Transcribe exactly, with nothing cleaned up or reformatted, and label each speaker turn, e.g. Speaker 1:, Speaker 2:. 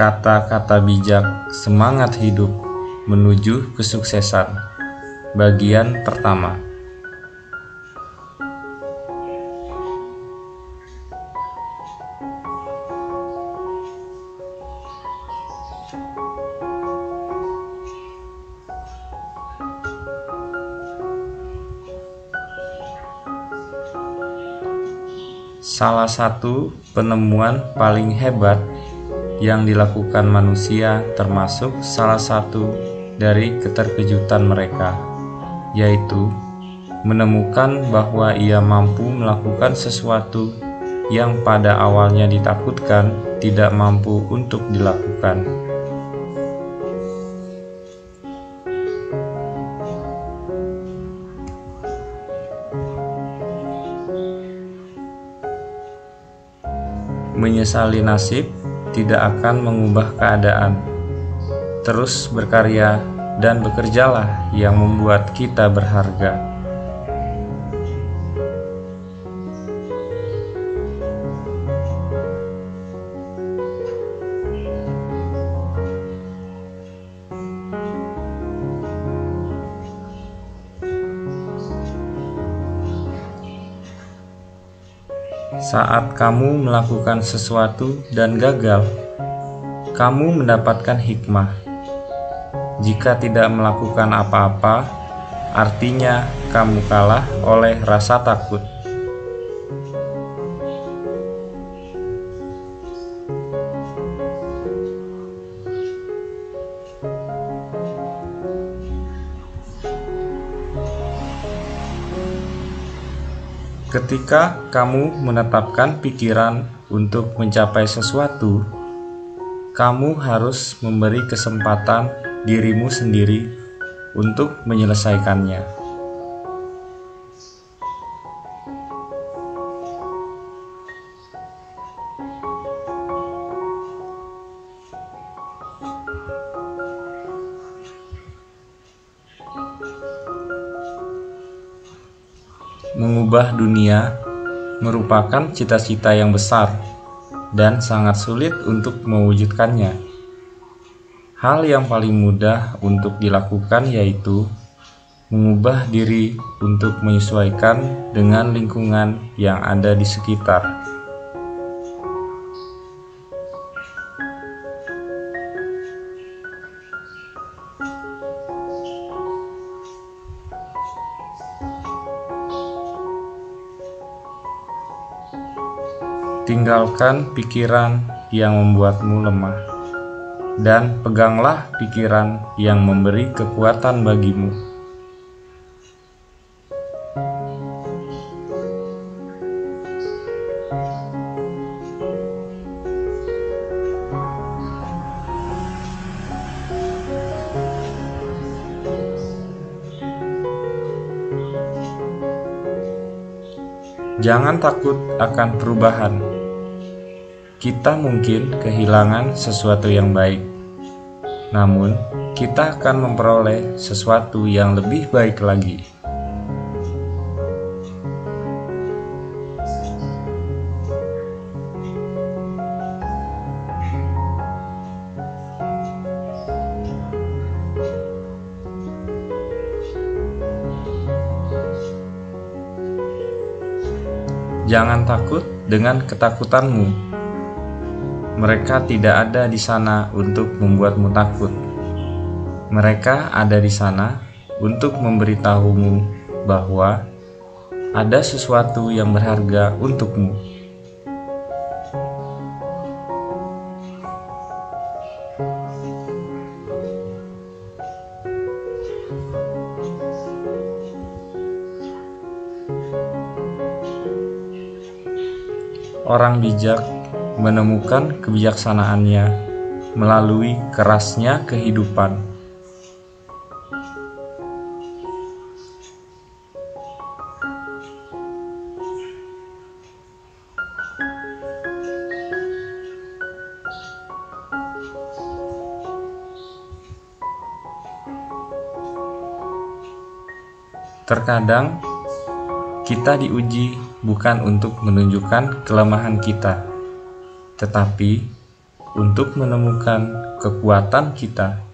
Speaker 1: Kata-kata bijak semangat hidup menuju kesuksesan. Bagian pertama. Salah satu penemuan paling hebat yang dilakukan manusia termasuk salah satu dari keterkejutan mereka, yaitu menemukan bahwa ia mampu melakukan sesuatu yang pada awalnya ditakutkan tidak mampu untuk dilakukan. Menyesali nasib tidak akan mengubah keadaan. Terus berkarya dan bekerjalah yang membuat kita berharga. Saat kamu melakukan sesuatu dan gagal, kamu mendapatkan hikmah. Jika tidak melakukan apa-apa, artinya kamu kalah oleh rasa takut. Ketika kamu menetapkan pikiran untuk mencapai sesuatu, kamu harus memberi kesempatan dirimu sendiri untuk menyelesaikannya. Mengubah dunia merupakan cita-cita yang besar dan sangat sulit untuk mewujudkannya. Hal yang paling mudah untuk dilakukan yaitu mengubah diri untuk menyesuaikan dengan lingkungan yang ada di sekitar. Tinggalkan pikiran yang membuatmu lemah, dan peganglah pikiran yang memberi kekuatan bagimu. Jangan takut akan perubahan. Kita mungkin kehilangan sesuatu yang baik, namun kita akan memperoleh sesuatu yang lebih baik lagi. Jangan takut dengan ketakutanmu. Mereka tidak ada di sana untuk membuatmu takut. Mereka ada di sana untuk memberitahumu bahwa ada sesuatu yang berharga untukmu. Orang bijak menemukan kebijaksanaannya melalui kerasnya kehidupan. Terkadang kita diuji bukan untuk menunjukkan kelemahan kita, tetapi untuk menemukan kekuatan kita